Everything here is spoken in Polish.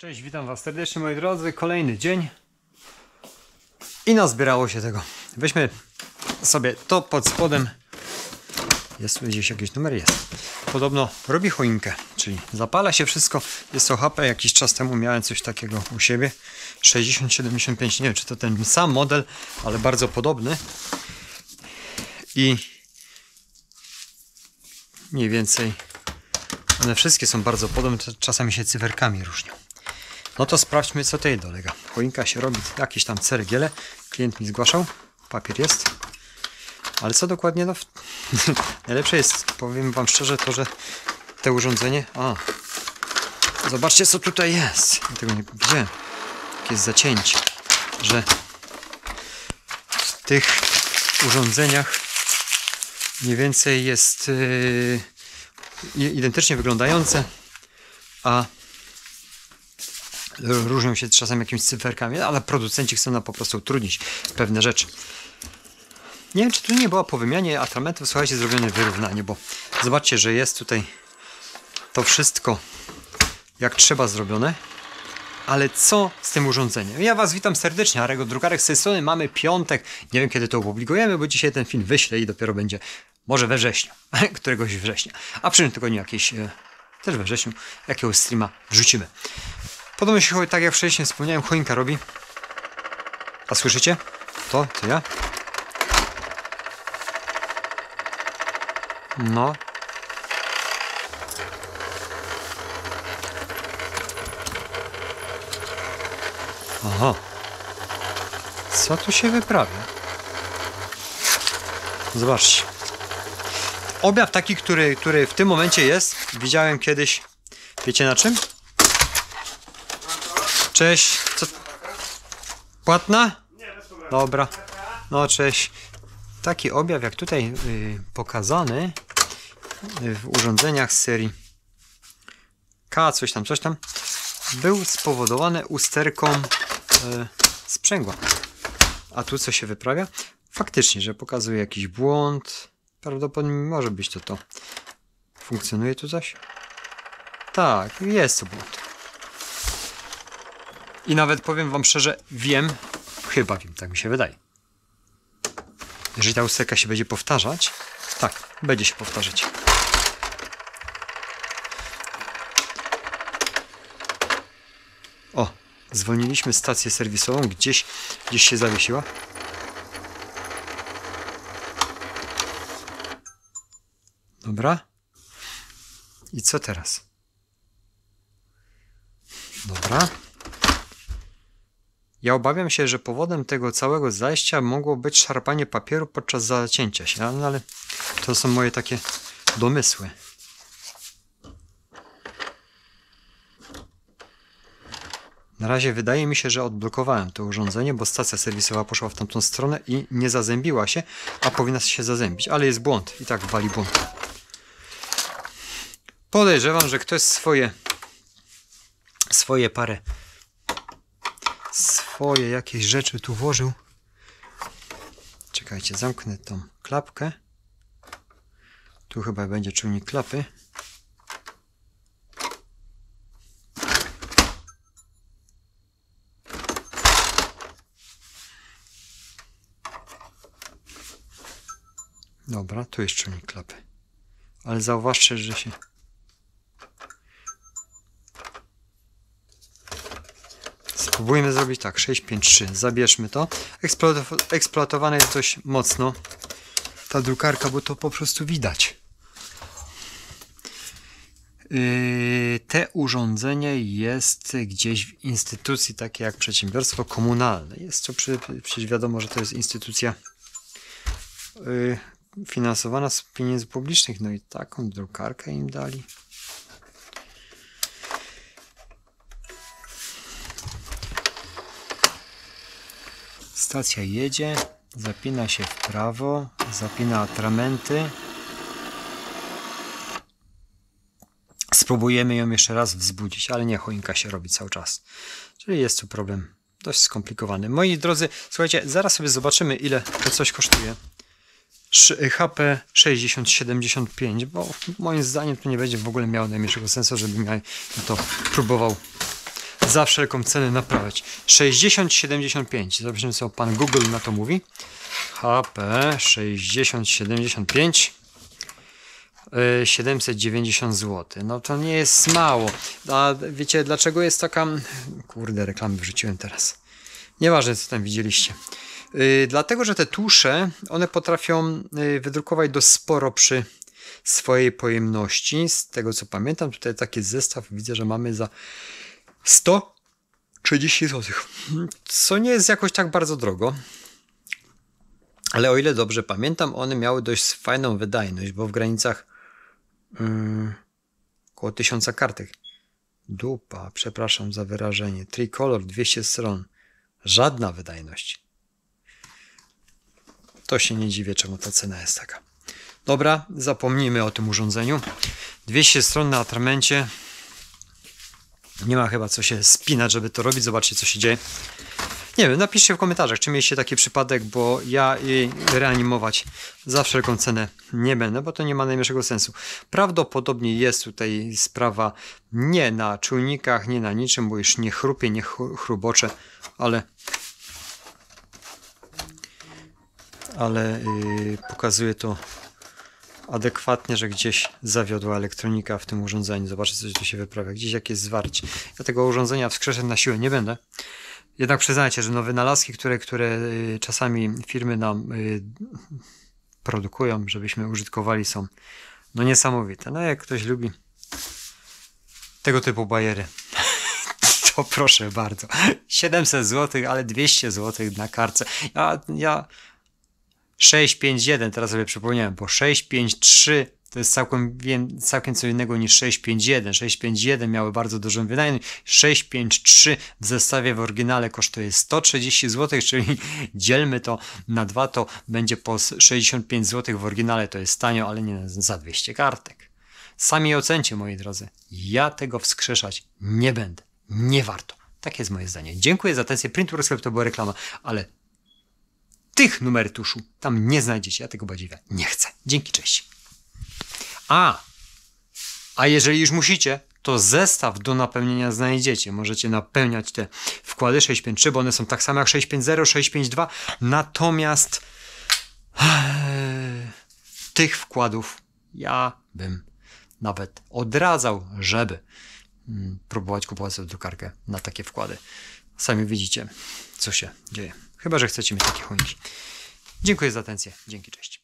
Cześć, witam was serdecznie moi drodzy, kolejny dzień i nazbierało się tego. Weźmy sobie to pod spodem, jest tu gdzieś jakiś numer? Jest. Podobno robi choinkę, czyli zapala się wszystko, jest to HP, jakiś czas temu miałem coś takiego u siebie, 6075, nie wiem czy to ten sam model, ale bardzo podobny i mniej więcej one wszystkie są bardzo podobne, czasami się cyferkami różnią. No to sprawdźmy, co tutaj dolega. Choinka się robi, jakieś tam ceregiele. Klient mi zgłaszał, papier jest. Ale co dokładnie? No, najlepsze jest, powiem wam szczerze, to, że te urządzenie... Zobaczcie, co tutaj jest. Ja tego nie widziałem. Jakie jest zacięcie. Że w tych urządzeniach mniej więcej jest identycznie wyglądające, a różnią się czasem jakimiś cyferkami, ale producenci chcą nam po prostu utrudnić pewne rzeczy. Nie wiem, czy tu nie była po wymianie atramentów, słuchajcie, zrobione wyrównanie, bo zobaczcie, że jest tutaj to wszystko jak trzeba zrobione, ale co z tym urządzeniem? Ja was witam serdecznie, Arego Drukarek z tej strony, mamy piątek, nie wiem kiedy to opublikujemy, bo dzisiaj ten film wyślę i dopiero będzie może we wrześniu, któregoś września, a w przyszłym tygodniu jakieś, też we wrześniu, jakiegoś streama wrzucimy. Podobno się, tak jak wcześniej wspomniałem, choinka robi. A słyszycie? To ja. No. Aha. Co tu się wyprawia? Zobaczcie. Objaw taki, który w tym momencie jest, widziałem kiedyś, wiecie na czym? Cześć, co? Płatna? Dobra, no cześć. Taki objaw jak tutaj pokazany w urządzeniach z serii K, coś tam, był spowodowany usterką sprzęgła. A tu co się wyprawia? Faktycznie, że pokazuje jakiś błąd. Prawdopodobnie może być to. Funkcjonuje tu coś? Tak, jest to błąd. I nawet powiem wam szczerze, chyba wiem, tak mi się wydaje. Jeżeli ta usterka się będzie powtarzać, tak, będzie się powtarzać. O, zwolniliśmy stację serwisową, gdzieś się zawiesiła. Dobra. I co teraz? Dobra. Ja obawiam się, że powodem tego całego zajścia mogło być szarpanie papieru podczas zacięcia się, no ale to są moje takie domysły. Na razie wydaje mi się, że odblokowałem to urządzenie, bo stacja serwisowa poszła w tamtą stronę i nie zazębiła się, a powinna się zazębić, ale jest błąd i tak wali błąd. Podejrzewam, że ktoś swoje jakieś rzeczy tu włożył. Czekajcie, zamknę tą klapkę. Tu chyba będzie czujnik klapy. Dobra, tu jest czujnik klapy. Ale zauważcie, że się... Spróbujmy zrobić tak, 653, zabierzmy to. Eksploatowane jest dość mocno ta drukarka, bo to po prostu widać. Te urządzenie jest gdzieś w instytucji takiej jak przedsiębiorstwo komunalne. Jest to przecież wiadomo, że to jest instytucja finansowana z pieniędzy publicznych. No i taką drukarkę im dali. Stacja jedzie, zapina się w prawo, zapina atramenty. Spróbujemy ją jeszcze raz wzbudzić, ale nie, choinka się robi cały czas. Czyli jest tu problem dość skomplikowany. Moi drodzy, słuchajcie, zaraz sobie zobaczymy, ile to coś kosztuje. HP 6075, bo moim zdaniem to nie będzie w ogóle miało najmniejszego sensu, żebym ja to próbował za wszelką cenę naprawiać. 6075. Zobaczymy, co pan Google na to mówi. HP 6075. 790 zł. No to nie jest mało. A wiecie, dlaczego jest taka... Kurde, reklamy wrzuciłem teraz. Nieważne, co tam widzieliście. Dlatego, że te tusze, one potrafią wydrukować dość sporo przy swojej pojemności. Z tego, co pamiętam, tutaj taki zestaw widzę, że mamy za 130 zł. Co nie jest jakoś tak bardzo drogo. Ale o ile dobrze pamiętam, one miały dość fajną wydajność, bo w granicach około 1000 kartek. Dupa, przepraszam za wyrażenie. Tricolor, 200 stron. Żadna wydajność. To się nie dziwię, czemu ta cena jest taka. Dobra, zapomnijmy o tym urządzeniu. 200 stron na atramencie. Nie ma chyba co się spinać, żeby to robić. Zobaczcie, co się dzieje. Nie wiem, napiszcie w komentarzach, czy mieliście taki przypadek, bo ja jej reanimować za wszelką cenę nie będę, bo to nie ma najmniejszego sensu. Prawdopodobnie jest tutaj sprawa nie na czujnikach, nie na niczym, bo już nie chrupie, nie chrubocze, ale pokazuje to adekwatnie, że gdzieś zawiodła elektronika w tym urządzeniu. Zobaczcie, co tu się wyprawia. Gdzieś jakieś zwarcie. Ja tego urządzenia wskrzeszać na siłę nie będę. Jednak przyznajcie, że no wynalazki, które czasami firmy nam produkują, żebyśmy użytkowali, są no niesamowite. No jak ktoś lubi tego typu bajery, to proszę bardzo. 700 zł, ale 200 zł na kartce. Ja 651, teraz sobie przypomniałem, bo 653 to jest całkiem co innego niż 651. 651 miały bardzo dużą wydajność. 653 w zestawie w oryginale kosztuje 130 zł, czyli dzielmy to na 2, to będzie po 65 zł w oryginale. To jest tanio, ale nie za 200 kartek. Sami ocencie, moi drodzy. Ja tego wskrzeszać nie będę. Nie warto. Takie jest moje zdanie. Dziękuję za atencję. Printworks to była reklama, ale tych numery tuszu tam nie znajdziecie. Ja tego badziewia nie chcę. Dzięki, cześć. A jeżeli już musicie, to zestaw do napełnienia znajdziecie. Możecie napełniać te wkłady 653, bo one są tak same jak 650, 652. Natomiast tych wkładów ja bym nawet odradzał, żeby próbować kupować sobie drukarkę na takie wkłady. Sami widzicie, co się dzieje. Chyba że chcecie mieć takie chuniki. Dziękuję za atencję. Dzięki, cześć.